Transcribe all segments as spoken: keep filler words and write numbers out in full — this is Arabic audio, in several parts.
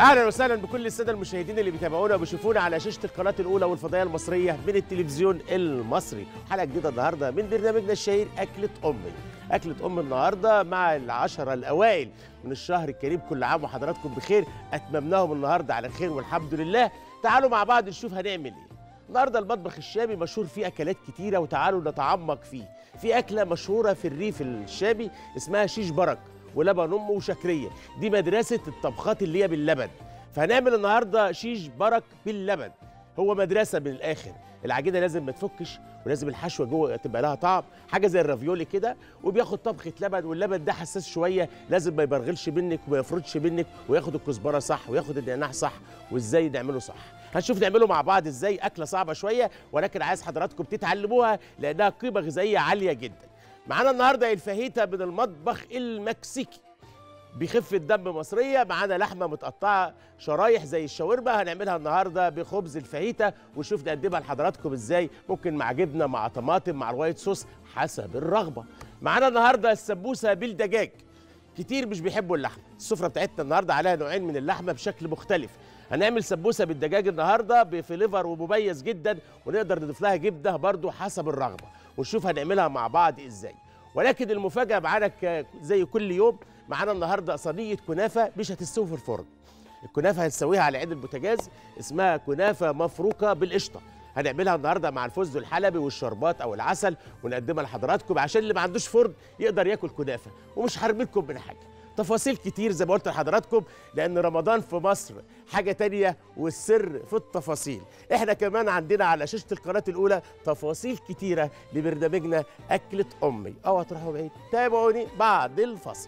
اهلا وسهلا بكل الساده المشاهدين اللي بيتابعونا وبيشوفونا على شاشه القناه الاولى والفضائيه المصريه من التلفزيون المصري. حلقه جديده النهارده من برنامجنا الشهير اكله امي. اكله ام النهارده مع العشره الاوائل من الشهر الكريم، كل عام وحضراتكم بخير. اتممناهم النهارده على خير والحمد لله. تعالوا مع بعض نشوف هنعمل ايه النهارده. المطبخ الشامي مشهور فيه اكلات كتيره وتعالوا نتعمق فيه. في اكله مشهوره في الريف الشامي اسمها شيش برك ولبن امه وشكريه، دي مدرسه الطبخات اللي هي باللبن. فهنعمل النهارده شيش برك باللبن، هو مدرسه من الاخر. العجينه لازم ما تفكش ولازم الحشوه جوه تبقى لها طعم، حاجه زي الرافيولي كده، وبياخد طبخه لبن، واللبن ده حساس شويه، لازم ما يبرغلش منك وما يفرطش منك، وياخد الكزبره صح وياخد النعناع صح، وازاي نعمله صح. هنشوف نعمله مع بعض ازاي. اكله صعبه شويه ولكن عايز حضراتكم تتعلموها لانها قيمه غذائيه عاليه جدا. معانا النهارده الفاهيتا من المطبخ المكسيكي بخفه دم مصريه. معانا لحمه متقطعه شرايح زي الشاورما، هنعملها النهارده بخبز الفاهيتا ونشوف نقدمها لحضراتكم ازاي، ممكن مع جبنه مع طماطم مع روايه صوص حسب الرغبه. معانا النهارده السمبوسه بالدجاج. كتير مش بيحبوا اللحمه، السفره بتاعتنا النهارده عليها نوعين من اللحمه بشكل مختلف. هنعمل سمبوسه بالدجاج النهارده بفليفر ومميز جدا، ونقدر نضيف لها جبنه برضو حسب الرغبه، ونشوف هنعملها مع بعض ازاي. ولكن المفاجاه معانا زي كل يوم، معانا النهارده صينيه كنافه مش هتستوي في الفرن. الكنافه هنسويها على عين البوتاجاز، اسمها كنافه مفروكه بالقشطه. هنعملها النهارده مع الفستق الحلبي والشربات او العسل ونقدمها لحضراتكم عشان اللي ما عندوش فرن يقدر ياكل كنافه، ومش هرميلكم من حاجه. تفاصيل كتير زي ما قلت لحضراتكم، لان رمضان في مصر حاجه تانية والسر في التفاصيل. احنا كمان عندنا على شاشه القناه الاولى تفاصيل كتيره لبرنامجنا اكله امي. اوعى تروحوا بعيد، تابعوني بعد الفصل.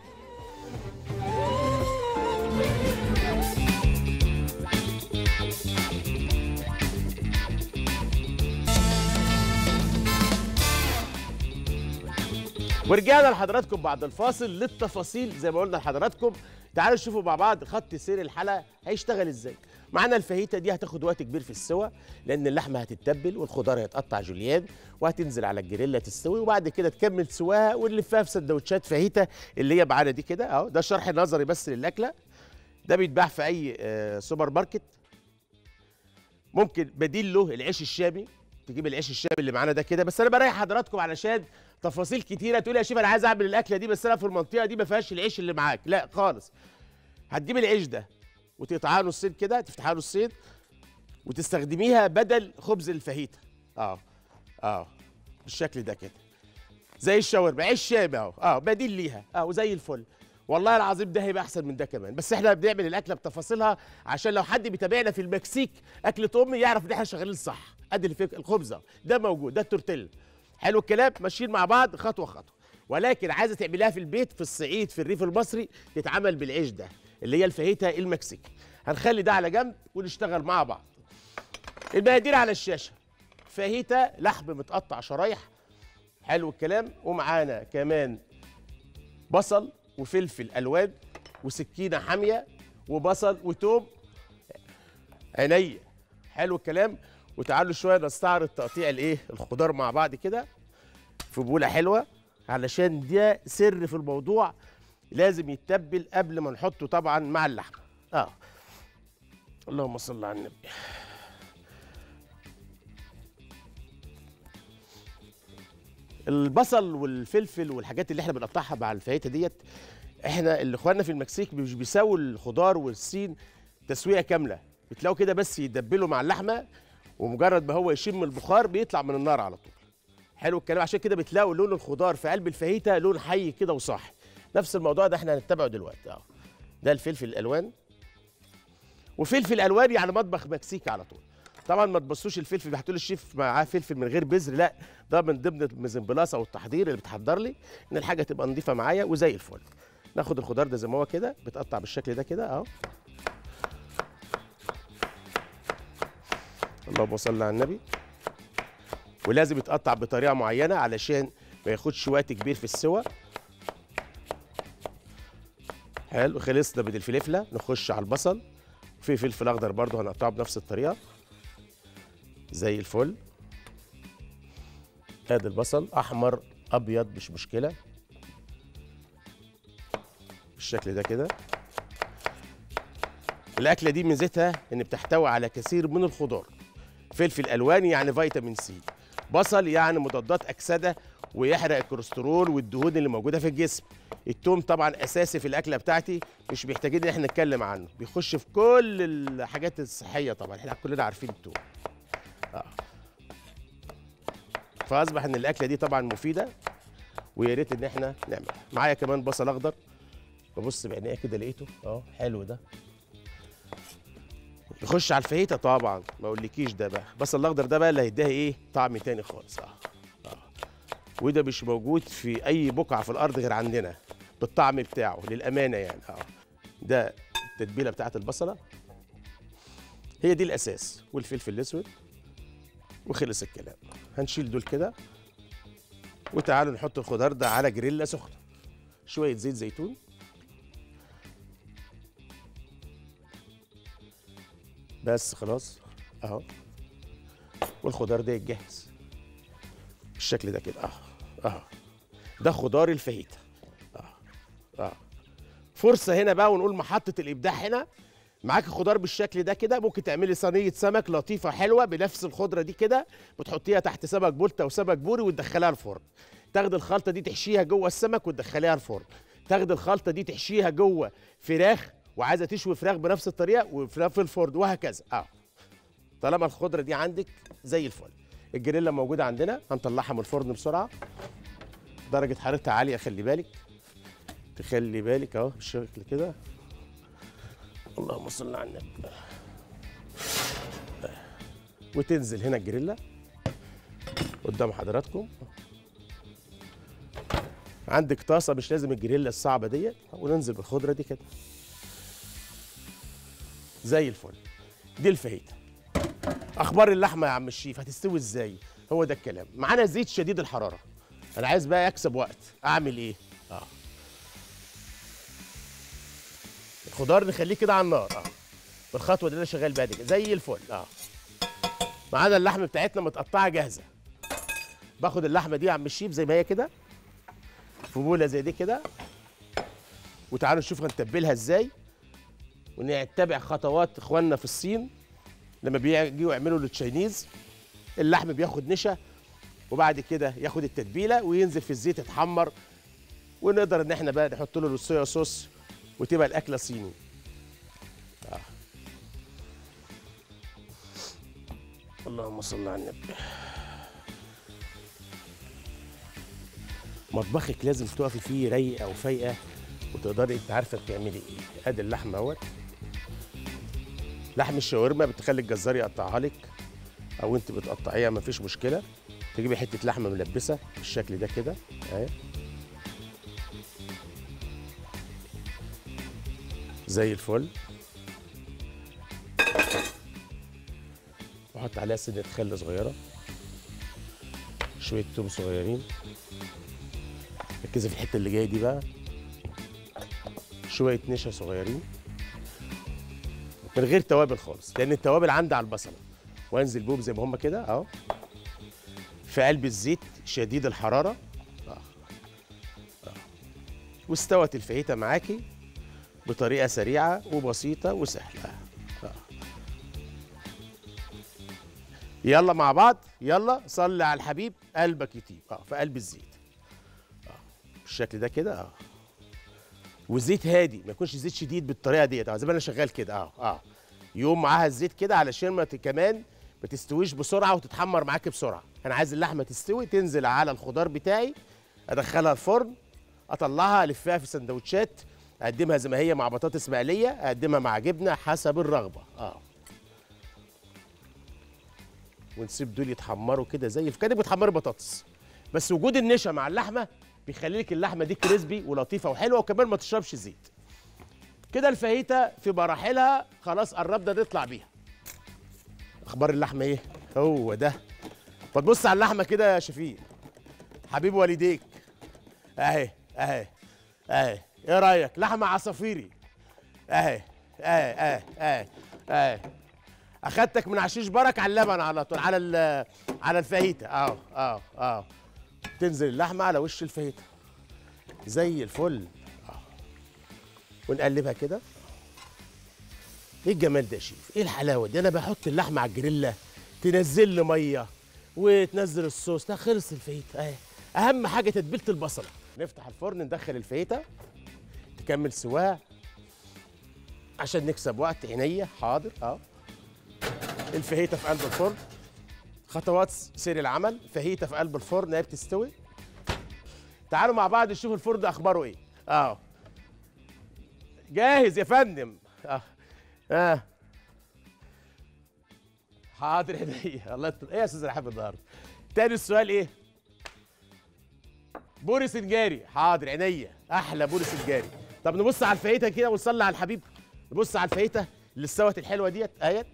ورجعنا لحضراتكم بعد الفاصل للتفاصيل زي ما قلنا لحضراتكم. تعالوا نشوفوا مع بعض خط سير الحلقه هيشتغل ازاي. معانا الفاهيتا دي هتاخد وقت كبير في السوى، لان اللحمه هتتبل والخضار هيتقطع جوليان وهتنزل على الجريلا تستوي، وبعد كده تكمل سواها ونلفها في سندوتشات فاهيتا اللي هي معانا دي كده اهو. ده شرح نظري بس للاكله، ده بيتباع في اي آه سوبر ماركت. ممكن بديل له العيش الشامي، تجيب العيش الشامي اللي معانا ده كده. بس انا بريح حضراتكم علشان تفاصيل كتيره. تقول يا شيف انا عايز اعمل الاكله دي بس انا في المنطقه دي ما فيهاش العيش اللي معاك، لا خالص. هتجيب العيش ده وتقطعها نصين كده، تفتحها نصين وتستخدميها بدل خبز الفاهيتا. اه اه بالشكل ده كده زي الشاورما، عيش شامي اهو، اه بديل ليها اه وزي الفل. والله العظيم ده هيبقى احسن من ده كمان. بس احنا بنعمل الاكله بتفاصيلها عشان لو حد بيتابعنا في المكسيك اكله امي يعرف ان احنا شغالين صح. ادي الفكره، الخبزه ده موجود، ده التورتيلا. حلو الكلام، ماشيين مع بعض خطوه خطوه. ولكن عايزه تعمليها في البيت في الصعيد في الريف المصري تتعمل بالعيش ده اللي هي الفاهيتا المكسيكي. هنخلي ده على جنب ونشتغل مع بعض. المقادير على الشاشه. فاهيتا لحم متقطع شرايح، حلو الكلام، ومعانا كمان بصل وفلفل الوان وسكينه حاميه وبصل وتوم عينيا، حلو الكلام. وتعالوا شويه نستعرض تقطيع الايه الخضار مع بعض كده في بوله حلوه، علشان ده سر في الموضوع. لازم يتبل قبل ما نحطه طبعا مع اللحمه. اه اللهم صل على النبي. البصل والفلفل والحاجات اللي احنا بنقطعها مع الفاهيتا ديت، احنا اللي اخواننا في المكسيك مش بيساووا الخضار والسين تسويه كامله، بتلاقوا كده بس يدبلوا مع اللحمه، ومجرد ما هو يشم البخار بيطلع من النار على طول. حلو الكلام، عشان كده بتلاقوا لون الخضار في قلب الفاهيتا لون حي كده وصاحي. نفس الموضوع ده احنا هنتبعه دلوقتي اهو. ده الفلفل الالوان، وفلفل الوان يعني مطبخ مكسيكي على طول. طبعا ما تبصوش الفلفل بيحطوا لي الشيف معاه فلفل من غير بذر، لا ده من ضمن المزمبلاصه والتحضير اللي بتحضر لي ان الحاجه تبقى نظيفه معايا وزي الفل. ناخد الخضار ده زي ما هو كده بيتقطع بالشكل ده كده اهو. اللهم صل على النبي. ولازم يتقطع بطريقه معينه علشان ما ياخدش وقت كبير في السوى. حلو، خلصنا من الفلفله نخش على البصل. في فلفل اخضر برضو هنقطعه بنفس الطريقه زي الفل. ادي البصل احمر ابيض مش مشكله بالشكل ده كده. الاكله دي ميزتها ان بتحتوي على كثير من الخضار. فلفل الوان يعني فيتامين سي، بصل يعني مضادات اكسده ويحرق الكوليسترول والدهون اللي موجوده في الجسم. التوم طبعا اساسي في الاكله بتاعتي، مش محتاجين ان احنا نتكلم عنه، بيخش في كل الحاجات الصحيه. طبعا احنا كلنا عارفين التوم. آه. فاصبح ان الاكله دي طبعا مفيده، ويا ريت ان احنا نعملها. معايا كمان بصل اخضر، ببص بعينيا كده لقيته اه حلو ده، يخش على الفاهيتا طبعا ما اقولكيش. ده بقى البصل الاخضر ده بقى اللي هيديها ايه طعم تاني خالص. اه اه وده مش موجود في اي بقعه في الارض غير عندنا بالطعم بتاعه للامانه يعني. اه ده التتبيله بتاعت البصله، هي دي الاساس، والفلفل الاسود، وخلص الكلام. هنشيل دول كده، وتعالوا نحط الخضار ده على جريلا سخنه. شويه زيت زيتون، بس خلاص اهو. والخضار ده يتجهز بالشكل ده كده. اه اه ده خضار الفاهيتا. اه اه فرصه هنا بقى، ونقول محطه الابداع هنا. معاكي خضار بالشكل ده كده، ممكن تعملي صينيه سمك لطيفه حلوه بنفس الخضره دي كده، بتحطيها تحت سمك بولتا او سمك بوري وتدخليها الفرن. تاخدي الخلطه دي تحشيها جوه السمك وتدخليها الفرن. تاخدي الخلطه دي تحشيها جوه فراخ، وعايزه تشوي فراخ بنفس الطريقه وفراخ في الفرن، وهكذا. اه طالما الخضره دي عندك زي الفل. الجريلا موجوده عندنا، هنطلعها من الفرن بسرعه. درجه حرارتها عاليه، خلي بالك، تخلي بالك اهو بالشكل كده. اللهم صل على النبي. وتنزل هنا الجريلا قدام حضراتكم. عندك طاسه، مش لازم الجريلا الصعبه ديت، وننزل بالخضره دي كده زي الفل. دي الفاهيتا. اخبار اللحمه يا عم الشيف هتستوي ازاي؟ هو ده الكلام. معانا زيت شديد الحراره. انا عايز بقى اكسب وقت، اعمل ايه؟ اه الخضار نخليه كده على النار. اه بالخطوه دي انا شغال بيها دي زي الفل. اه معانا اللحمه بتاعتنا متقطعه جاهزه. باخد اللحمه دي يا عم الشيف زي ما هي كده في بوله زي دي كده، وتعالوا نشوف هنتبلها ازاي، ونتبع خطوات اخواننا في الصين لما بيجوا يعملوا التشاينيز. اللحم بياخد نشا، وبعد كده ياخد التتبيله وينزل في الزيت يتحمر، ونقدر ان احنا بقى نحط له الصويا صوص وتبقى الاكله صيني. آه. اللهم صل على النبي. مطبخك لازم تقفي فيه رايقه وفايقه، وتقدري انت عارفه بتعملي ايه. ادي اللحمه اهوت. لحم الشاورما بتخلي الجزار يقطعها لك، او انت بتقطعيها مفيش مشكله. تجيبي حته لحمه ملبسه بالشكل ده كده اهي زي الفل، واحط عليها سنه خل صغيره، شويه توم صغيرين. ركزي في الحته اللي جايه دي بقى، شويه نشا صغيرين من غير توابل خالص، لان التوابل عندي على البصله. وانزل بيهم زي ما هم كده اهو في قلب الزيت شديد الحراره. آه. آه. واستوت الفاهيتا معاكي بطريقه سريعه وبسيطه وسهله. آه. يلا مع بعض، يلا صلي على الحبيب قلبك يطيب. اه في قلب الزيت اه بالشكل ده كده. اه والزيت هادي، ما يكونش زيت شديد بالطريقه ديت. اه زي ما انا شغال كده اه اه يقوم معاها الزيت كده علشان ما كمان ما تستويش بسرعه وتتحمر معاكي بسرعه. انا عايز اللحمه تستوي، تنزل على الخضار بتاعي، ادخلها الفرن، اطلعها الفها في سندوتشات، اقدمها زي ما هي مع بطاطس مقليه، اقدمها مع جبنه حسب الرغبه. اه ونسيب دول يتحمروا كده زي كانك بتحمري بطاطس، بس وجود النشا مع اللحمه بيخلي لك اللحمه دي كريسبي ولطيفه وحلوه، وكمان ما تشربش زيت. كده الفاهيتا في مراحلها خلاص قربنا نطلع بيها. اخبار اللحمه ايه؟ هو ده. فتبص على اللحمه كده يا شفيق حبيب والديك، اهي اهي اهي. ايه رايك؟ لحمه عصافيري اهي اهي اهي اهي اهي. اخدتك من عشيش برك على اللبن على طول، على على الفاهيتا. اه اه اه تنزل اللحمه على وش الفاهيتا زي الفل. اه ونقلبها كده ايه الجمال ده يا شيف؟ ايه الحلاوه دي؟ انا بحط اللحمه على الجريلا تنزل لي ميه وتنزل الصوص، لا خلص الفاهيتا اهي. اهم حاجه تتبيله البصله. نفتح الفرن ندخل الفاهيتا تكمل سواها عشان نكسب وقت. عينيا حاضر. اه الفاهيتا في قلب الفرن. خطوات سير العمل. فاهيتا في قلب الفرن هي بتستوي. تعالوا مع بعض نشوف الفرن ده اخباره ايه. اه جاهز يا فندم. اه اه حاضر عينيا. الله يطلع. ايه يا استاذ رحاب النهارده؟ تاني السؤال ايه؟ بوري سنجاري. حاضر عينيا. احلى بوري سنجاري. طب نبص على الفاهيتا كده ونصلي على الحبيب. نبص على الفاهيتا اللي استوت الحلوه ديت اهيت.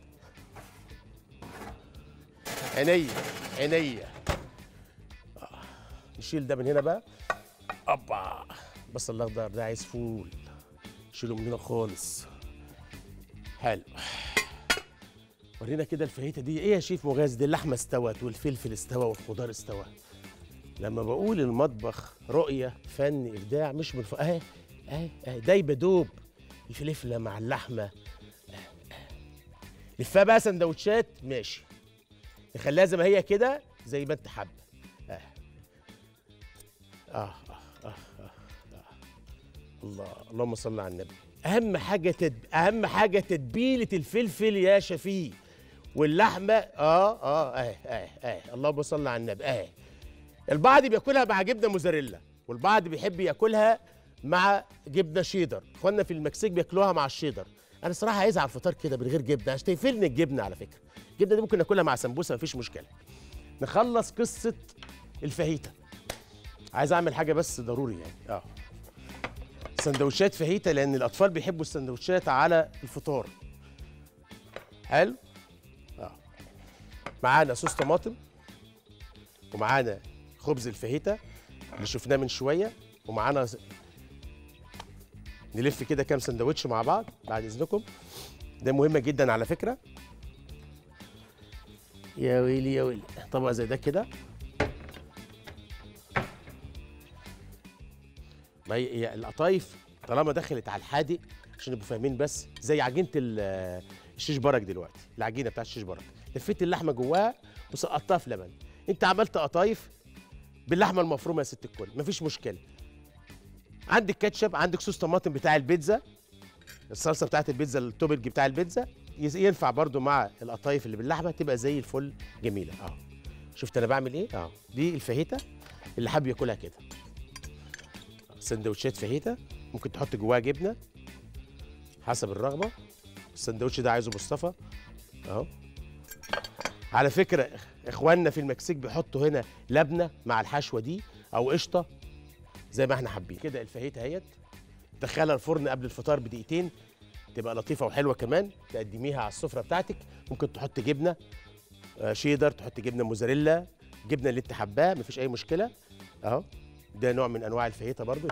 عينيا عينيا. آه. نشيل ده من هنا بقى. ابا بصل الاخضر ده عايز فول. شيله من هنا خالص. حلو. ورينا كده الفاهيتا دي ايه يا شيف مغاز؟ دي اللحمه استوت والفلفل استوى والخضار استوى. لما بقول المطبخ رؤيه فن ابداع مش من فوق اهي اهي اهي دايبه دوب الفلفله مع اللحمه. لفها بقى سندوتشات ماشي. نخليها زي ما هي كده زي ما انت حابه. آه. آه, آه, آه, آه, آه. الله اللهم صل على النبي. اهم حاجه تد... اهم حاجه تتبيله الفلفل يا شفيق واللحمه. اه اه اه اه اه اللهم صل على النبي. اه البعض بياكلها مع جبنه موزاريلا والبعض بيحب ياكلها مع جبنه شيدر. اخواننا في المكسيك بياكلوها مع الشيدر. انا صراحه عايز على الفطار كده من غير جبنه عشان تقفلني الجبنه. على فكره الجبنه دي ممكن ناكلها مع سمبوسه مفيش مشكله. نخلص قصه الفاهيتا. عايز اعمل حاجه بس ضروري يعني اه سندوتشات فاهيتا لان الاطفال بيحبوا السندوتشات على الفطار. حلو. اه معانا صوص طماطم ومعانا خبز الفاهيتا اللي شفناه من شويه ومعانا ز... نلف كده كام سندوتش مع بعض بعد اذنكم. ده مهمه جدا على فكره. يا ويلي يا ويلي. طبق زي ده كده. ما هي القطايف طالما دخلت على الحادق عشان نبقوا فاهمين بس زي عجينه الشيش برك دلوقتي. العجينه بتاعت الشيش برك لفيت اللحمه جواها وسقطتها في لبن. انت عملت قطايف باللحمه المفرومه يا ست الكل مفيش مشكله. عندك كاتشب عندك صوص طماطم بتاع البيتزا الصلصه بتاعت البيتزا التوبرج بتاع البيتزا ينفع برضو مع القطايف اللي باللحمه تبقى زي الفل جميله. اه شفت انا بعمل ايه؟ اه دي الفاهيتا اللي حابب ياكلها كده. سندوتشات فاهيتا ممكن تحط جواها جبنه حسب الرغبه. السندوتش ده عايزه مصطفى اهو. على فكره اخواننا في المكسيك بيحطوا هنا لبنه مع الحشوه دي او قشطه زي ما احنا حابين كده. الفاهيتا اهيت دخلها الفرن قبل الفطار بدقيقتين تبقى لطيفه وحلوه كمان. تقدميها على السفره بتاعتك. ممكن تحط جبنه شيدر تحط جبنه موزاريلا جبنه اللي انت حباه مفيش اي مشكله اهو. ده نوع من انواع الفاهيتا برضو.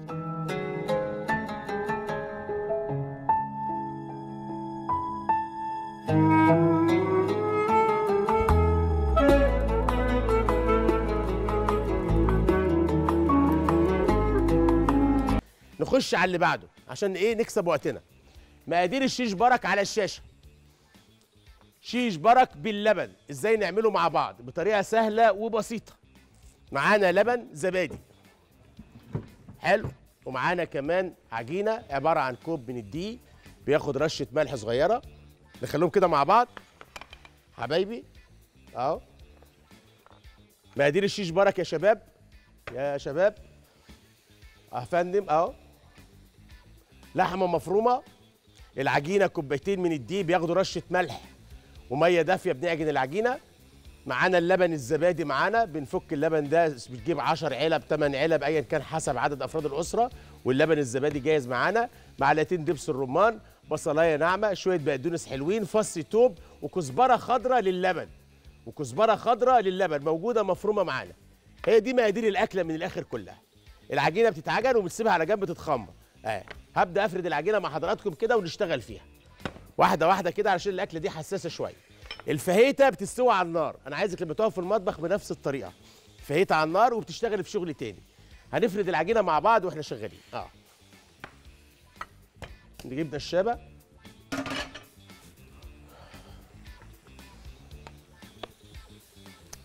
نخش على اللي بعده عشان ايه نكسب وقتنا. مقادير الشيش برك على الشاشه. شيش برك باللبن ازاي نعمله مع بعض بطريقه سهله وبسيطه. معانا لبن زبادي حلو ومعانا كمان عجينه عباره عن كوب من الدقيق بياخد رشه ملح صغيره. نخليهم كده مع بعض حبايبي اهو. مقادير الشيش برك يا شباب يا شباب يا فندم اهو. لحمه مفرومه. العجينه كوبايتين من الدقيق بياخدوا رشه ملح وميه دافيه بنعجن العجينه. معانا اللبن الزبادي معانا بنفك اللبن ده بتجيب عشر علب ثمانية علب ايا كان حسب عدد افراد الاسره واللبن الزبادي جاهز معانا. معلقتين دبس الرمان بصلايه ناعمه شويه بقدونس حلوين فص توب وكزبره خضراء للبن وكزبره خضراء للبن موجوده مفرومه معانا. هي دي مقادير الاكله من الاخر كلها. العجينه بتتعجن وبتسيبها على جنب تتخمر. اه هبدا افرد العجينه مع حضراتكم كده ونشتغل فيها واحده واحده كده علشان الاكله دي حساسه شويه. الفاهيتا بتستوي على النار. انا عايزك لما تقف في المطبخ بنفس الطريقه. الفاهيتا على النار وبتشتغل في شغل تاني. هنفرد العجينه مع بعض واحنا شغالين. اه نجيب نشابه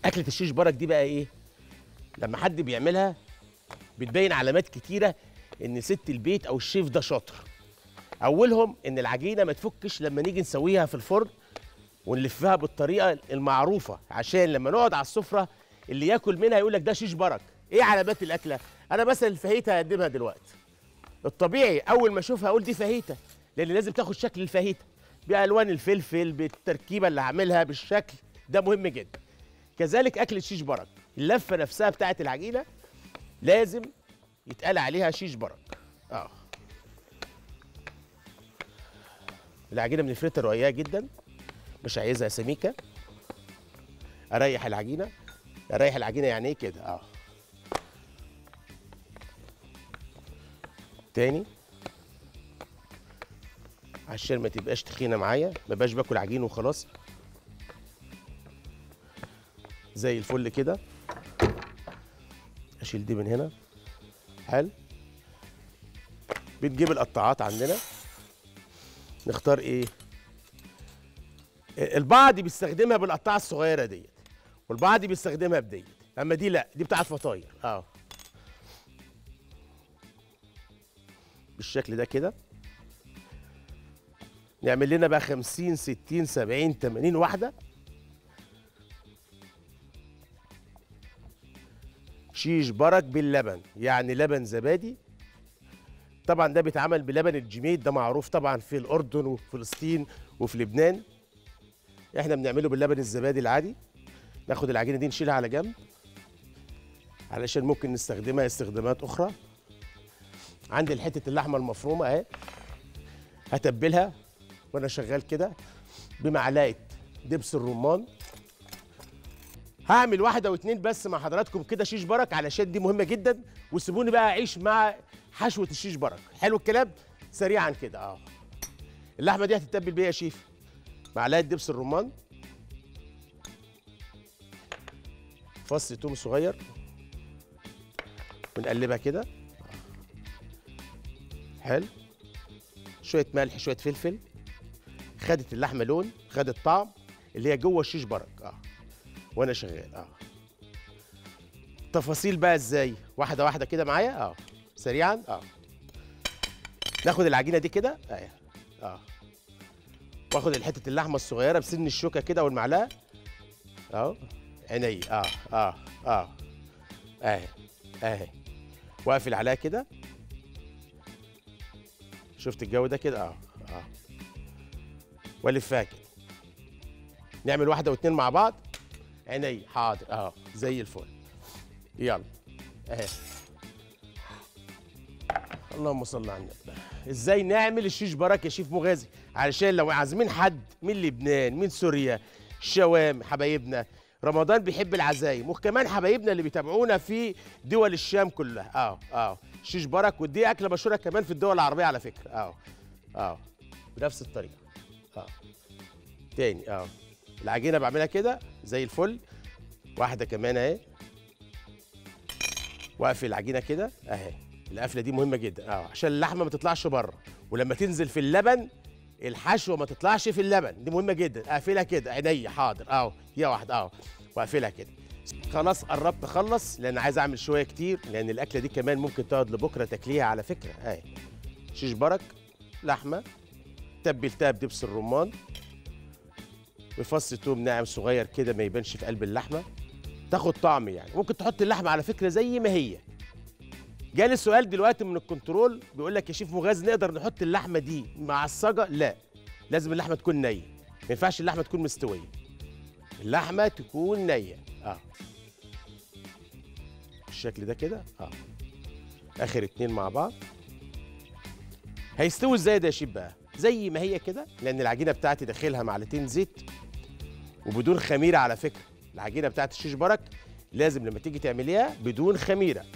اكله الشيش برك دي بقى ايه؟ لما حد بيعملها بتبين علامات كتيره ان ست البيت او الشيف ده شاطر. اولهم ان العجينه ما تفكش لما نيجي نسويها في الفرن ونلفها بالطريقه المعروفه، عشان لما نقعد على السفره اللي ياكل منها يقول لك ده شيش برك. ايه علامات الاكله؟ انا مثلا الفاهيتا هقدمها دلوقتي، الطبيعي اول ما اشوفها اقول دي فاهيتا، لان لازم تاخد شكل الفاهيتا بالوان الفلفل بالتركيبه اللي هعملها بالشكل ده، مهم جدا. كذلك اكل الشيش برك، اللفه نفسها بتاعت العجينه لازم يتقال عليها شيش برك. اه العجينه بنفردها رقيقه جدا، مش عايزها سميكه. اريح العجينه، اريح العجينه يعني ايه كده؟ اه تاني عشان ما تبقاش تخينه معايا، ما بقاش باكل عجين وخلاص. زي الفل كده. اشيل دي من هنا. حلو. بنجيب القطاعات عندنا، نختار ايه؟ البعض بيستخدمها بالقطاعه الصغيره ديت، والبعض بيستخدمها بديت، اما دي لا، دي بتاعت فطاير. اه بالشكل ده كده. نعمل لنا بقى خمسين ستين سبعين تمانين واحده شيش برك باللبن، يعني لبن زبادي. طبعا ده بيتعمل بلبن الجميد، ده معروف طبعا في الاردن وفلسطين وفي لبنان. احنا بنعمله باللبن الزبادي العادي. ناخد العجينه دي نشيلها على جنب علشان ممكن نستخدمها استخدامات اخرى. عندي حته اللحمه المفرومه اهي، هتبلها وانا شغال كده بمعلقه دبس الرمان. هعمل واحده واتنين بس مع حضراتكم كده شيش برك، علشان دي مهمه جدا، وسيبوني بقى اعيش مع حشوه الشيش برك. حلو الكلام؟ سريعا كده. اه اللحمه دي هتتبل بيها يا شيف. معلقه دبس الرمان، فص توم صغير، ونقلبها كده. حلو. شويه ملح، شويه فلفل. خدت اللحمه لون، خدت طعم اللي هي جوه الشيش برك. اه وانا شغال. اه تفاصيل بقى ازاي؟ واحده واحده كده معايا. اه سريعا. اه ناخد العجينه دي كده اهي. اه واخد حته اللحمه الصغيره بسن الشوكه كده والمعلقه اهو. عيني. اه اه اه اهي اهي. واقفل عليها كده. شفت الجو ده كده؟ اه اه والفها كده. نعمل واحده واتنين مع بعض. عيني. حاضر. اه زي الفل. يلا اهي. اللهم صل على النبي. ازاي نعمل الشيش برك يا شيف مغازي؟ علشان لو عازمين حد من لبنان، من سوريا، الشوام، حبايبنا، رمضان بيحب العزايم، وكمان حبايبنا اللي بيتابعونا في دول الشام كلها. اه اه شيش برك، ودي اكله مشهوره كمان في الدول العربيه على فكره. اه اه بنفس الطريقه. اه تاني. اه العجينه بعملها كده زي الفل. واحده كمان اهي. واقفل العجينه كده اهي. القفله دي مهمه جدا اه عشان اللحمه ما تطلعش بره، ولما تنزل في اللبن الحشوه ما تطلعش في اللبن، دي مهمه جدا. اقفلها كده. عينيا. حاضر. اهو هي واحده اهو. واقفلها كده. خلاص قربت اخلص، لان عايز اعمل شويه كتير، لان الاكله دي كمان ممكن تقعد لبكره تاكليها على فكره. اهي شيش برك، لحمه تبلتها بدبس الرمان بفص توم ناعم صغير كده ما يبانش في قلب اللحمه، تاخد طعم. يعني ممكن تحط اللحمه على فكره زي ما هي. جالي سؤال دلوقتي من الكنترول بيقول لك يا شيف مغازي نقدر نحط اللحمه دي معصجه؟ لا، لازم اللحمه تكون نيه، ما ينفعش اللحمه تكون مستويه، اللحمه تكون نيه. اه بالشكل ده كده. اه اخر اتنين مع بعض. هيستوي ازاي ده يا شيف بقى؟ زي ما هي كده، لان العجينه بتاعتي داخلها معلقتين زيت وبدون خميره. على فكره العجينه بتاعت الشيش برك لازم لما تيجي تعمليها بدون خميره.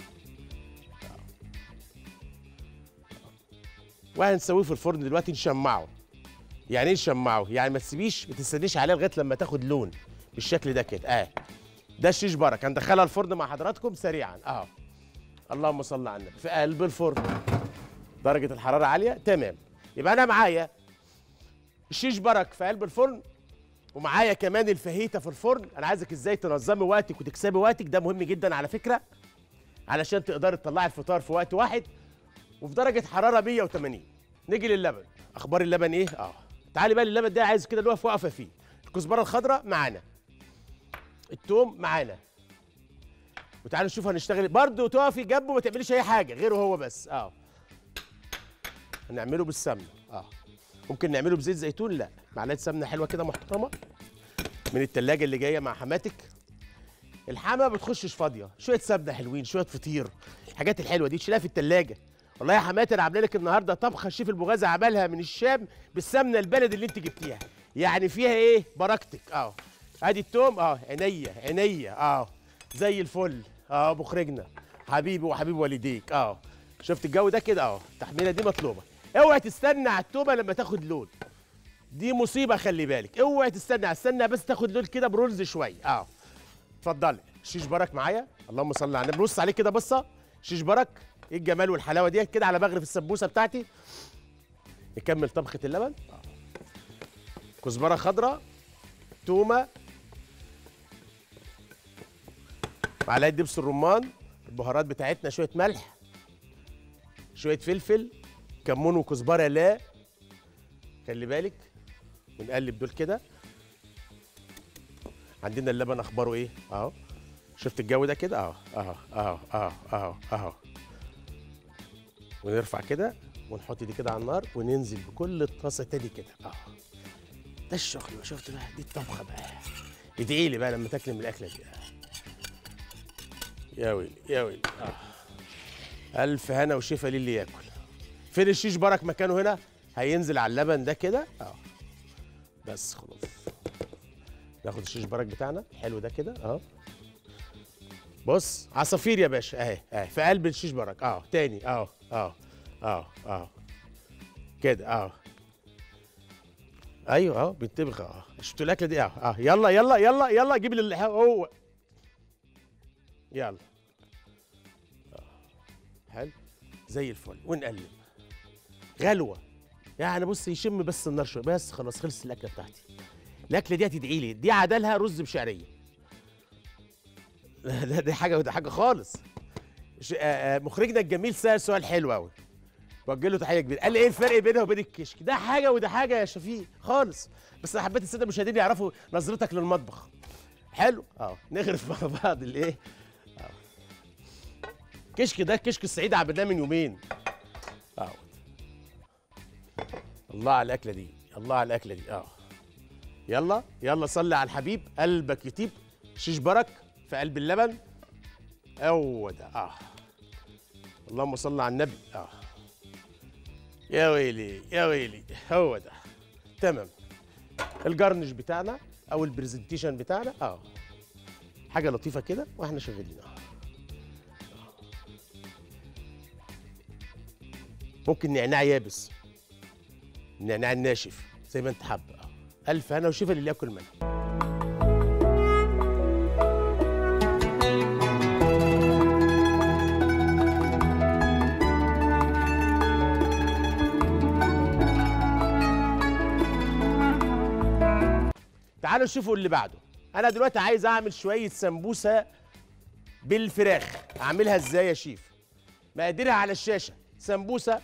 وهنسويه في الفرن دلوقتي نشمعه. يعني ايه نشمعه؟ يعني ما تسيبيش، ما تستنيش عليه لغايه لما تاخد لون بالشكل ده كده. اه ده الشيش برك. هندخلها الفرن مع حضراتكم سريعا. اه اللهم صل على النبي. في قلب الفرن درجه الحراره عاليه. تمام. يبقى انا معايا الشيش برك في قلب الفرن، ومعايا كمان الفاهيتا في الفرن. انا عايزك ازاي تنظمي وقتك وتكسبي وقتك، ده مهم جدا على فكره، علشان تقدري تطلعي الفطار في وقت واحد وفي درجه حراره مية وتمانين. نيجي للبن. اخبار اللبن ايه؟ اه تعالي بقى اللبن ده عايز كده نقف واقفه فيه. الكزبره الخضراء معانا، التوم معانا، وتعالوا نشوف هنشتغل برضه. تقفي جنبه ما تعمليش اي حاجه غيره هو بس. اه هنعمله بالسمنه. اه ممكن نعمله بزيت زيتون، لا معلقه سمنه حلوه كده محترمه من التلاجة اللي جايه مع حماتك. الحما ما بتخشش فاضيه، شويه سمنه حلوين، شويه فطير، الحاجات الحلوه دي تشيلها في التلاجة. والله يا حماتي انا عامله لك النهارده طبخه الشيف المغازي عملها من الشام بالسمنه البلدي اللي انت جبتيها، يعني فيها ايه بركتك. اه ادي التوم، اه عينيا عينيا، اه زي الفل. اه مخرجنا حبيبي وحبيب والديك. اه شفت الجو ده كده. اه التحميله دي مطلوبه. اوعي تستنى على التومه لما تاخد لون، دي مصيبه خلي بالك. اوعي تستنى، استنى بس تاخد لون كده برولز شويه. اه اتفضلي. شيش برك معايا، اللهم صل على النبي. بص عليه كده بصه، شيش برك. ايه الجمال والحلاوه دي كده على مغرف السمبوسه بتاعتي. نكمل طبخه اللبن. آه. كزبره خضراء، تومه، معلقه دبس الرمان، البهارات بتاعتنا، شويه ملح، شويه فلفل، كمون وكزبره. لا خلي بالك، ونقلب دول كده. عندنا اللبن اخباره ايه؟ اهو شفت الجو ده كده. اهو اهو اهو اهو اهو اهو ونرفع كده ونحط دي كده على النار وننزل بكل الطاسه تاني كده. اهو ده الشغل. شفت بقى دي الطبخه بقى. ادعي لي بقى لما تاكل من الاكله دي. يا ويلي يا ويلي. آه. الف هنا وشفا للي ياكل. فين الشيش برك؟ مكانه هنا، هينزل على اللبن ده كده. اه بس خلاص. ناخد الشيش برك بتاعنا الحلو ده كده. اه بص عصافير يا باشا اهي اهي في قلب الشيش برك. اه تاني. اه اه اه اه كده. اه ايوه اه بينتبخ. اه شفتوا الاكله دي؟ اه اه يلا يلا يلا يلا جيب لي هو. يلا. آه. حلو زي الفل. ونقلب غلوه يعني. بص يشم بس النار شويه بس خلاص خلصت الاكله بتاعتي. الاكله دي هتدعي لي، دي عدلها رز بشعريه. ده دي حاجه وده حاجه خالص. مخرجنا الجميل سأل سؤال حلو قوي، وجه له تحيه كبيره. قال لي ايه الفرق بينها وبين الكشك؟ ده حاجه وده حاجه يا شفيق خالص، بس انا حبيت الساده المشاهدين يعرفوا نظرتك للمطبخ. حلو. اه نغرف مع بعض الايه. اه كشك ده كشك الصعيد عملناه من يومين. اه الله على الاكله دي، الله على الاكله دي. اه يلا يلا صلي على الحبيب قلبك يطيب. شيش برك في قلب اللبن. هو ده. اه اللهم صل على النبي. اه يا ويلي يا ويلي. هو ده تمام. الجرنش بتاعنا او البرزنتيشن بتاعنا. اه حاجه لطيفه كده واحنا شغالين. اه ممكن نعناع يابس، النعناع الناشف زي ما انت حابه. اه الف هنا وشفا للي ياكل منه. تعالوا شوفوا اللي بعده. انا دلوقتي عايز اعمل شويه سمبوسه بالفراخ. اعملها ازاي يا شيف؟ مقاديرها على الشاشه. سمبوسه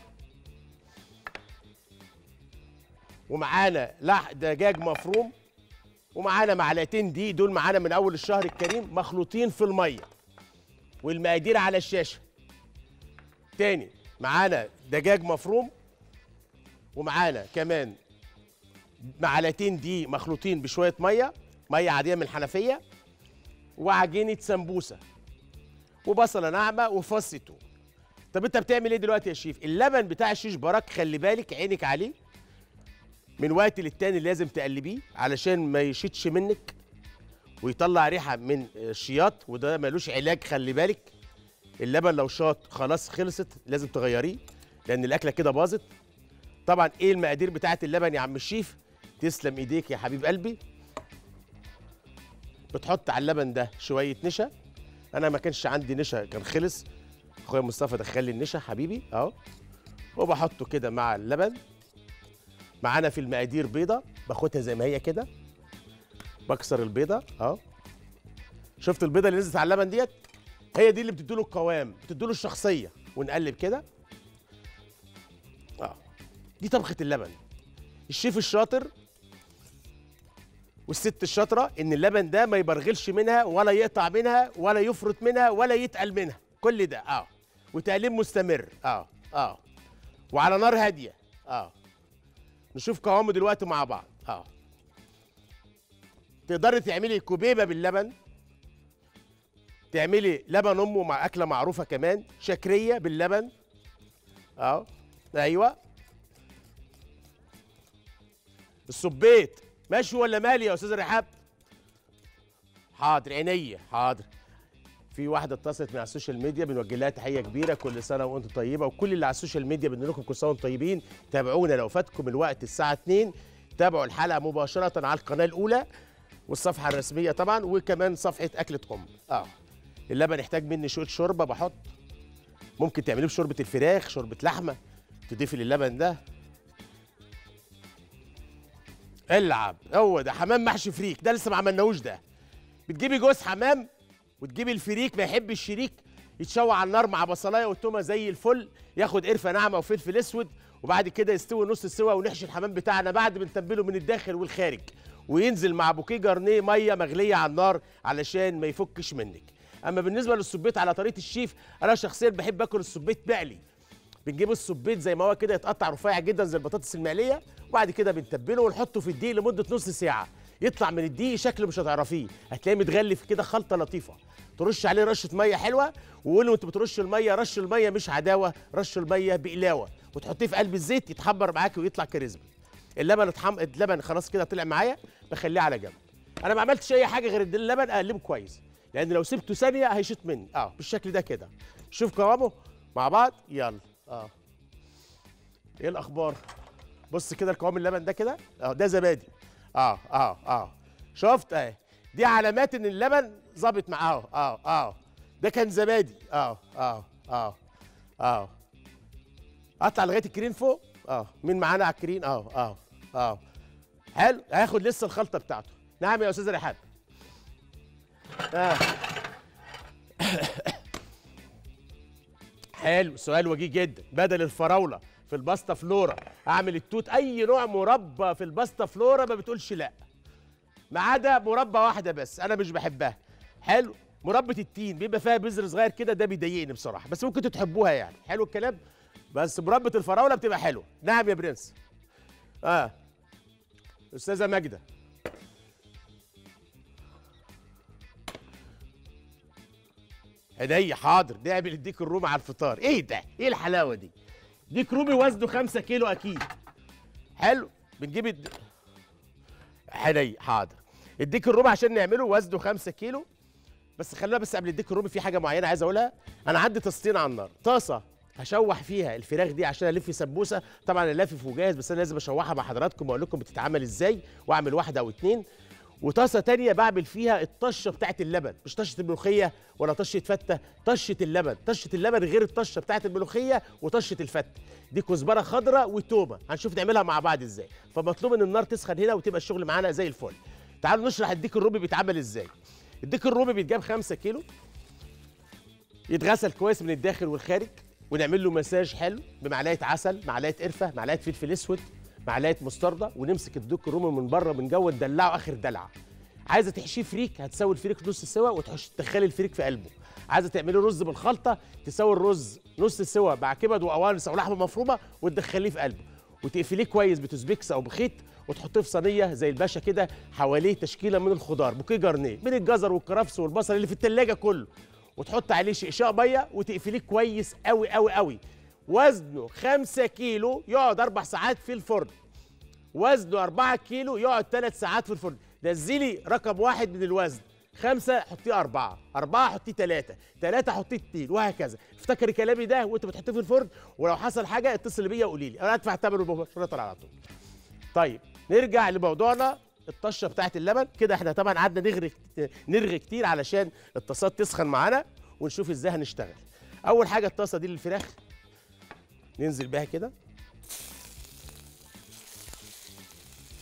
ومعانا لحم دجاج مفروم، ومعانا معلقتين دي، دول معانا من اول الشهر الكريم مخلوطين في الميه، والمقادير على الشاشه. تاني معانا دجاج مفروم، ومعانا كمان معلقتين دي مخلوطين بشويه ميه، ميه عاديه من الحنفيه، وعجينه سمبوسه، وبصله ناعمه وفص توم. طب انت بتعمل ايه دلوقتي يا شيف؟ اللبن بتاع الشيش برك خلي بالك عينك عليه، من وقت للتاني لازم تقلبيه علشان ما يشيطش منك ويطلع ريحه من الشياط، وده ملوش علاج خلي بالك. اللبن لو شاط خلاص خلصت، لازم تغيريه لان الاكله كده باظت. طبعا ايه المقادير بتاعت اللبن يا عم الشيف؟ تسلم ايديك يا حبيب قلبي. بتحط على اللبن ده شويه نشا. انا ما كانش عندي نشا كان خلص، اخويا مصطفى دخل لي النشا حبيبي اهو، وبحطه كده مع اللبن. معانا في المقادير بيضه باخدها زي ما هي كده، بكسر البيضه اهو. شفت البيضه اللي نزلت على اللبن ديت؟ هي دي اللي بتديله القوام، بتديله الشخصيه. ونقلب كده اه. دي طبخه اللبن. الشيف الشاطر والست الشاطره ان اللبن ده ما يبرغلش منها ولا يقطع منها ولا يفرط منها ولا يتقل منها، كل ده اه. وتقليب مستمر اه اه. وعلى نار هاديه اه. نشوف قوامه دلوقتي مع بعض اه. تقدري تعملي كوبيبه باللبن، تعملي لبن امه مع اكله معروفه كمان شكريه باللبن اه. ايوه. السبيت ماشي ولا مالي يا استاذ رحاب؟ حاضر عينيا حاضر. في واحده اتصلت من على السوشيال ميديا، بنوجه لها تحيه كبيره، كل سنه وانتم طيبه، وكل اللي على السوشيال ميديا بنقول لكم كل سنه وانتم طيبين. تابعونا لو فاتكم الوقت الساعه اتنين، تابعوا الحلقه مباشره على القناه الاولى والصفحه الرسميه طبعا، وكمان صفحه اكله ام اه. اللبن يحتاج مني شويه شوربه بحط، ممكن تعمليه بشوربه الفراخ، شوربه لحمه تضيفي للبن ده. العب. هو ده حمام محشي فريك، ده لسه ما عملناهوش ده. بتجيبي جوز حمام وتجيبي الفريك، ما يحب الشريك، يتشوى على النار مع بصلايه والتومه زي الفل، ياخد قرفه ناعمه وفلفل اسود، وبعد كده يستوي نص السوا، ونحشي الحمام بتاعنا بعد ما نتبله من الداخل والخارج، وينزل مع بوكيه جرنيه ميه مغليه على النار علشان ما يفكش منك. اما بالنسبه للسبيت على طريقه الشيف، انا شخصيا بحب اكل السبيت مقلي. بنجيب السبيت زي ما هو كده يتقطع رفيع جدا زي البطاطس المقليه، وبعد كده بنتبله ونحطه في الدقيق لمده نص ساعه، يطلع من الدقيق شكل مش هتعرفيه، هتلاقيه متغلف كده خلطه لطيفه. ترش عليه رشه ميه حلوه، وقول له انت بترش الميه، رش الميه مش عداوه، رش الميه بقلاوه، وتحطيه في قلب الزيت يتحمر معاكي ويطلع كريسبي. اللبن اتحم... اللبن خلاص كده طلع معايا، بخليه على جنب. انا ما عملتش اي حاجه غير ان اللبن اقلبه كويس، لان لو سبته ثانيه هيشط مني اه بالشكل ده كده. شوف قوامه مع بعض يلا اه. ايه الاخبار؟ بص كده القوام اللبن ده كده اه، ده زبادي اه اه اه. شفت اهي، دي علامات ان اللبن ظابط معاه اه اه. ده كان زبادي اه اه اه اه. اطلع لغايه الكرين فوق اه. مين معانا على الكرين اه اه اه. حلو. هياخد لسه الخلطه بتاعته. نعم يا استاذ رحاب. اه. حلو. سؤال وجيه جدا. بدل الفراوله في الباستا فلورا اعمل التوت؟ اي نوع مربى في الباستا فلورا ما بتقولش لا، ما عدا مربى واحده بس انا مش بحبها. حلو. مربى التين بيبقى فيها بذر صغير كده، ده بيضايقني بصراحه، بس ممكن تحبوها يعني. حلو الكلام. بس مربى الفراوله بتبقى حلوه. نعم يا برنس. اه استاذه ماجده. عينيا حاضر. نعمل الديك الرومي على الفطار. ايه ده؟ ايه الحلاوه دي؟ ديك رومي وزنه خمسة كيلو اكيد. حلو. بنجيب الد... عينيا حاضر. الديك الرومي عشان نعمله وزنه خمسة كيلو. بس خلينا بس قبل الديك الرومي في حاجه معينه عايز اقولها. انا عندي طاستين على النار، طاسه هشوح فيها الفراخ دي عشان الف سمبوسه، طبعا اللافف وجاهز بس انا لازم اشوحها مع حضراتكم واقول لكم بتتعمل ازاي، واعمل واحده او اتنين. وطاسه تانية بعمل فيها الطشه بتاعت اللبن، مش طشه الملوخيه ولا طشه فته، طشه اللبن. طشه اللبن غير الطشه بتاعت الملوخيه وطشه الفته. دي كزبره خضراء وتومه، هنشوف نعملها مع بعض ازاي. فمطلوب ان النار تسخن هنا وتبقى الشغل معانا زي الفل. تعالوا نشرح الديك الرومي بيتعمل ازاي. الديك الرومي بيتجاب خمسة كيلو، يتغسل كويس من الداخل والخارج، ونعمل له مساج حلو بمعلقه عسل، معلقه قرفه، معلقه فلفل اسود، معلقه مستردة، ونمسك الديك الرومي من بره من جوه ندلعه اخر دلعه. عايزه تحشيه فريك هتسوي الفريك نص سوا وتدخلي الفريك في قلبه. عايزه تعملي رز بالخلطه تسوي الرز نص سوا مع كبد وقوانص او لحمه مفرومه وتدخليه في قلبه، وتقفليه كويس بتوزبيكس او بخيط، وتحطيه في صينيه زي الباشا كده، حواليه تشكيله من الخضار، بوكيه جرنيه من الجزر والكرفس والبصل اللي في التلاجة كله، وتحط عليه شقشاق ميه وتقفليه كويس قوي قوي قوي. وزنه خمسة كيلو يقعد اربع ساعات في الفرن. وزنه أربعة كيلو يقعد ثلاث ساعات في الفرن. نزلي رقم واحد من الوزن. خمسة حطيه أربعة، أربعة حطيه ثلاثة، ثلاثة حطيه اتنين، وهكذا. افتكري كلامي ده وأنت بتحطيه في الفرن، ولو حصل حاجة اتصل بيا وقولي لي، أنا أدفع ثمنه مباشرة على طول. طيب نرجع لموضوعنا، الطشة بتاعت اللبن كده. احنا طبعا قعدنا نغري نرغي كتير علشان الطاسات تسخن معانا ونشوف ازاي هنشتغل. أول حاجة الطاسة دي للفراخ ننزل بيها كده.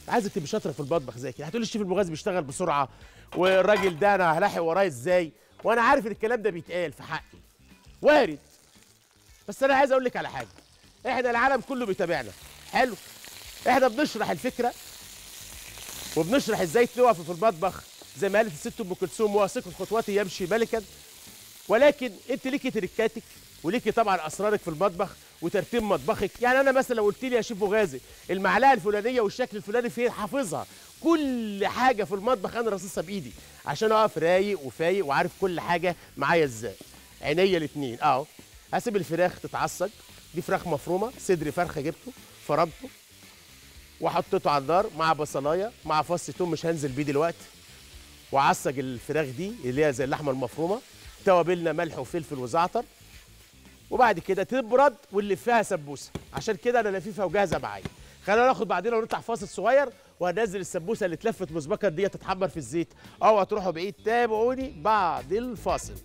عايزك تبقى شاطره في المطبخ زي كده. هتقول لي الشيف المغازي بيشتغل بسرعه والراجل ده انا هلاحق وراه ازاي؟ وانا عارف ان الكلام ده بيتقال في حقي، وارد. بس انا عايز اقول لك على حاجه، احنا العالم كله بيتابعنا، حلو؟ احنا بنشرح الفكره وبنشرح ازاي تقف في المطبخ زي ما قالت الست ام كلثوم: واثق خطواتي يمشي ملكا. ولكن انت ليكي تركاتك وليكي طبعا اسرارك في المطبخ وترتيب مطبخك. يعني انا مثلا لو قلت لي يا شيف مغازي المعلقه الفلانيه والشكل الفلاني فين، حافظها. كل حاجه في المطبخ انا راصصها بايدي عشان اقف رايق وفايق وعارف كل حاجه معايا ازاي. عينيا الاثنين اهو. هسيب الفراخ تتعصج، دي فراخ مفرومه، صدر فرخه جبته فرمته وحطيته على النار مع بصلايه مع فص توم مش هنزل بيه دلوقتي، وعصج الفراخ دي اللي هي زي اللحمه المفرومه، توابلنا ملح وفلفل وزعتر، وبعد كده تبرد واللي فيها سمبوسه. عشان كده انا لفيفه وجاهزه معايا. خلينا ناخد بعدين ونطلع فاصل صغير وهنزل السمبوسه اللي اتلفت مسبقا دي تتحمر في الزيت. اوعوا تروحوا بعيد، تابعوني بعد الفاصل.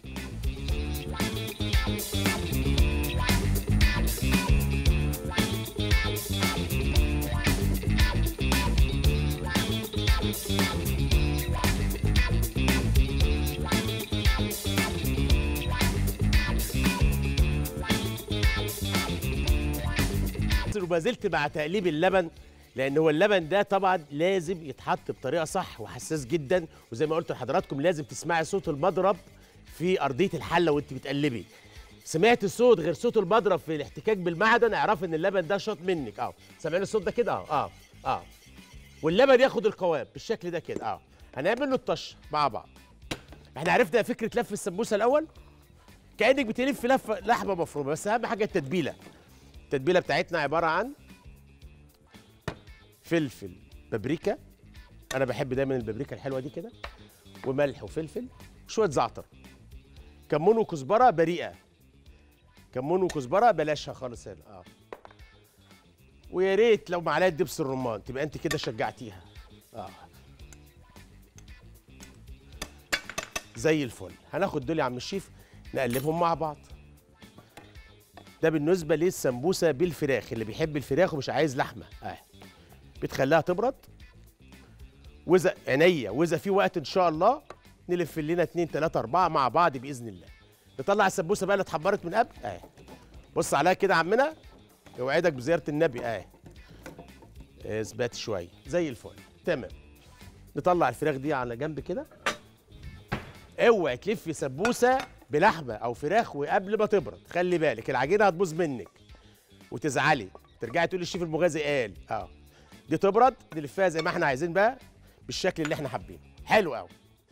وما زلت مع تقليب اللبن، لان هو اللبن ده طبعا لازم يتحط بطريقه صح وحساس جدا، وزي ما قلت لحضراتكم لازم تسمعي صوت المضرب في ارضيه الحله وانت بتقلبي. سمعت الصوت غير صوت المضرب في الاحتكاك بالمعدن، اعرف ان اللبن ده شاط منك. اه سامعين الصوت ده كده؟ اه اه اه واللبن ياخد القوام بالشكل ده كده. اه هنعمل له الطشه مع بعض. احنا عرفنا فكره لف السمبوسه الاول، كانك بتلف لفه لحمه مفرومه، بس اهم حاجه التتبيله. التتبيله بتاعتنا عباره عن فلفل بابريكا، انا بحب دايما البابريكا الحلوه دي كده، وملح وفلفل وشويه زعتر، كمون وكزبره بريئه، كمون وكزبره بلاشها خالص هنا. اه ويا ريت لو معلقه دبس الرمان تبقى انت كده شجعتيها. اه زي الفل. هناخد دول يا عم الشيف نقلبهم مع بعض. ده بالنسبه للسمبوسه بالفراخ، اللي بيحب الفراخ ومش عايز لحمه اه بتخليها تبرد. واذا عينيا واذا في وقت ان شاء الله نلف لنا اتنين تلاته اربعه مع بعض باذن الله. نطلع السمبوسه بقى اللي اتحمرت من قبل اهي. بص عليها كده يا عمنا، اوعدك بزياره النبي اهي. اثبات شويه زي الفل تمام. نطلع الفراخ دي على جنب كده. اوعي تلفي سمبوسه بلحمه او فراخ وقبل ما تبرد، خلي بالك العجينه هتبوظ منك وتزعلي، ترجعي تقولي الشيف المغازي قال. اه دي تبرد نلفها زي ما احنا عايزين بقى بالشكل اللي احنا حابينه. حلو قوي.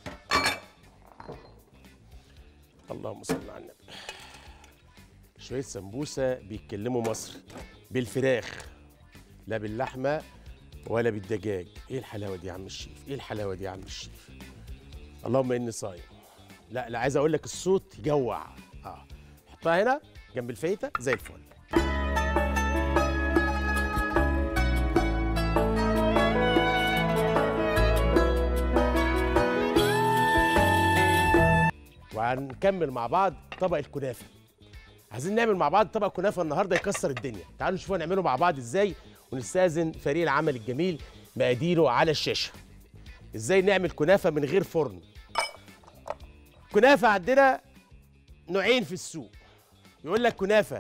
اللهم صل على النبي. شويه سمبوسه بيتكلموا مصري بالفراخ، لا باللحمه ولا بالدجاج. ايه الحلاوه دي يا عم الشيف؟ ايه الحلاوه دي يا عم الشيف؟ اللهم اني صايم. لا لا عايز اقول لك الصوت يجوع. اه حطها هنا جنب الفايته زي الفل. وهنكمل مع بعض طبق الكنافه. عايزين نعمل مع بعض طبق كنافه النهارده يكسر الدنيا. تعالوا نشوفوا نعمله مع بعض ازاي، ونستاذن فريق العمل الجميل مقاديره على الشاشه. ازاي نعمل كنافه من غير فرن. كنافه عندنا نوعين في السوق. يقول لك كنافه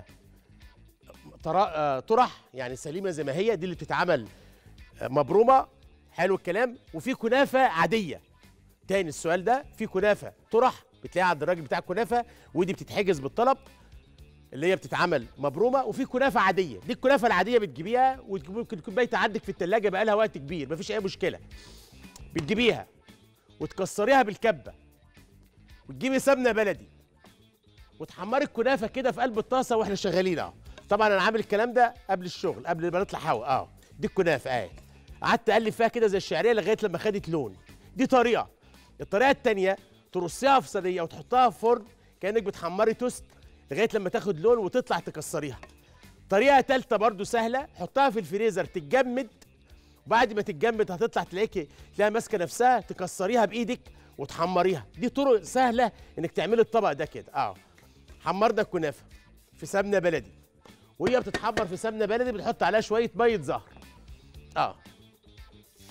طرح يعني سليمه زي ما هي، دي اللي بتتعمل مبرومه، حلو الكلام. وفي كنافه عاديه. تاني السؤال ده، في كنافه طرح بتلاقيها عند الراجل بتاع الكنافه ودي بتتحجز بالطلب اللي هي بتتعمل مبرومه، وفي كنافه عاديه. دي الكنافه العاديه بتجيبيها وممكن تكون بايته عندك في الثلاجه بقالها وقت كبير، مفيش اي مشكله. بتجيبيها وتكسريها بالكبه وتجيبي سمنه بلدي وتحمري الكنافه كده في قلب الطاسه واحنا شغالين اهو. طبعا انا عامل الكلام ده قبل الشغل، قبل ما نطلع هوا. اه دي الكنافه اهي. قعدت اقلب فيها كده زي الشعريه لغايه لما خدت لون. دي طريقه. الطريقه الثانيه ترصيها في صينيه وتحطها في فرن كانك بتحمري توست لغايه لما تاخد لون وتطلع تكسريها. طريقه ثالثه برضو سهله، حطها في الفريزر تتجمد، وبعد ما تتجمد هتطلع تلاقيكي تلاقيها ماسكه نفسها، تكسريها بايدك وتحمريها. دي طرق سهله انك تعملي الطبق ده كده. اه حمرنا الكنافه في سمنه بلدي، وهي بتتحمر في سمنه بلدي بنحط عليها شويه ميه زهر. اه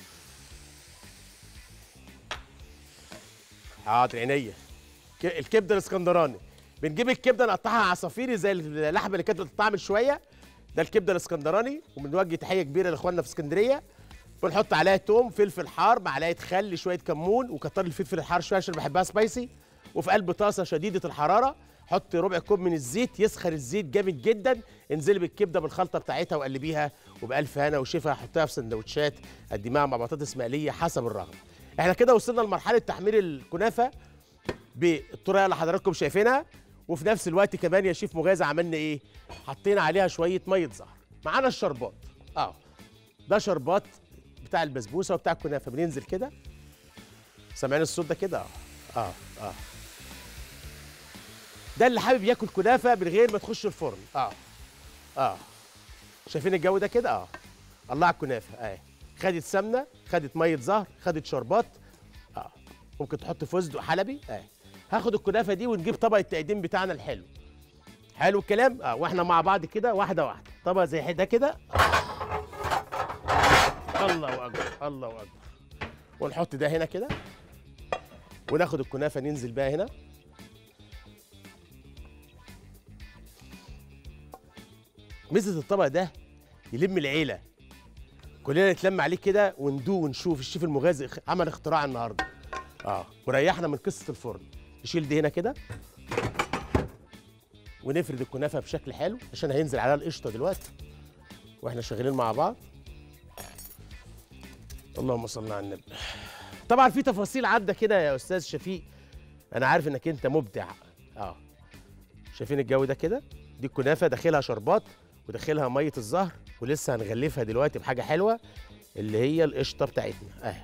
حاضر عينيا. ك- الكبده الاسكندراني بنجيب الكبده نقطعها عصافيري زي اللحمه اللي كانت بتتقطع من شويه. ده الكبده الاسكندراني، وبنوجه تحيه كبيره لاخواننا في اسكندريه. بنحط عليها توم، فلفل حار، معلقه خل، شويه كمون، وكتر الفلفل الحار شويه عشان بحبها سبايسي. وفي قلب طاسه شديده الحراره حط ربع كوب من الزيت، يسخن الزيت جامد جدا. انزلي بالكبده بالخلطه بتاعتها وقلبيها، وبالف هنا وشفا. حطيها في سندوتشات، قدميها مع بطاطس مقليه حسب الرغبه. احنا كده وصلنا لمرحله تحمير الكنافه بالطريقه اللي حضراتكم شايفينها. وفي نفس الوقت كمان يا شيف مغازي عملنا ايه؟ حطينا عليها شويه ميه زهر. معانا الشربات. اه ده شربات بتاع البسبوسه وبتاع الكنافه. بننزل كده، سامعين الصوت ده كده؟ اه اه اه ده اللي حابب ياكل كنافه من غير ما تخش الفرن. اه اه شايفين الجو ده كده؟ اه الله على الكنافه اهي. خدت سمنه، خدت ميه زهر، خدت شربات. اه ممكن تحط فستق حلبي اهي. هاخد الكنافه دي ونجيب طبق التقديم بتاعنا الحلو. حلو الكلام. اه واحنا مع بعض كده واحده واحده. طبق زي ده كده. الله اكبر الله اكبر. ونحط ده هنا كده، وناخد الكنافه ننزل بيها هنا. ميزه الطبق ده يلم العيله كلنا، نتلم عليه كده وندوق ونشوف الشيف المغازي عمل اختراع النهارده. اه وريحنا من قصه الفرن. نشيل دي هنا كده، ونفرد الكنافه بشكل حلو عشان هينزل عليها القشطه دلوقتي واحنا شغالين مع بعض. اللهم صل على النبي. طبعا في تفاصيل عدة كده يا استاذ شفيق، انا عارف انك انت مبدع. اه شايفين الجو ده كده؟ دي الكنافه داخلها شربات وداخلها ميه الزهر، ولسه هنغلفها دلوقتي بحاجه حلوه اللي هي القشطه بتاعتنا اهي.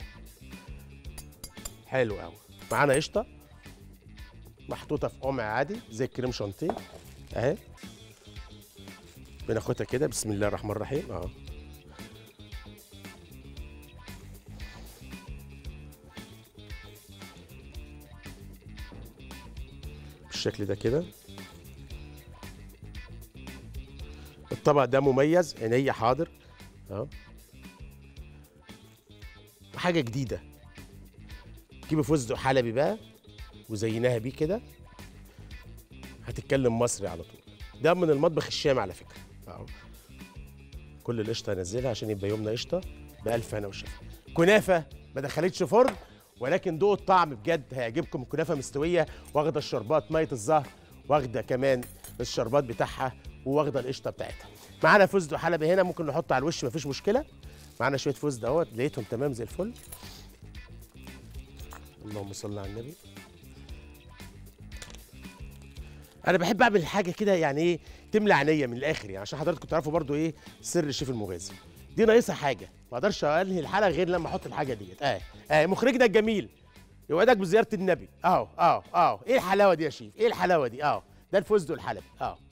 حلو قوي. معانا قشطه محطوطه في قمع عادي زي الكريم شانتيه اهي. بناخدها كده بسم الله الرحمن الرحيم. اه بالشكل ده كده. الطبق ده مميز عينيا. حاضر. اه حاجه جديده. جيبي فستق حلبي بقى وزيناها بيه كده، هتتكلم مصري على طول. ده من المطبخ الشامي على فكره. اهو كل القشطه انزلها عشان يبقى يومنا قشطه. بألف هنا وشفا. كنافه ما دخلتش فرن، ولكن دوق الطعم بجد هيعجبكم. الكنافه مستويه، واخده الشربات ميه الزهر، واخده كمان الشربات بتاعها، وواخده القشطه بتاعتها. معانا فستق حلبي هنا ممكن نحطه على الوش مفيش مشكله. معانا شويه فستق اهوت لقيتهم تمام زي الفل. اللهم صل على النبي. انا بحب اعمل حاجه كده يعني ايه تملى عينيا من الاخر، يعني عشان حضراتكم تعرفوا برضو ايه سر الشيف المغازي. دي ناقصها حاجه، ما اقدرش انهي الحلقه غير لما احط الحاجه ديت. اه اه مخرجنا الجميل يوعدك بزياره النبي. اهو اهو اهو ايه الحلاوه دي يا شيف؟ ايه الحلاوه دي؟ اهو ده الفستق الحلبي. اهو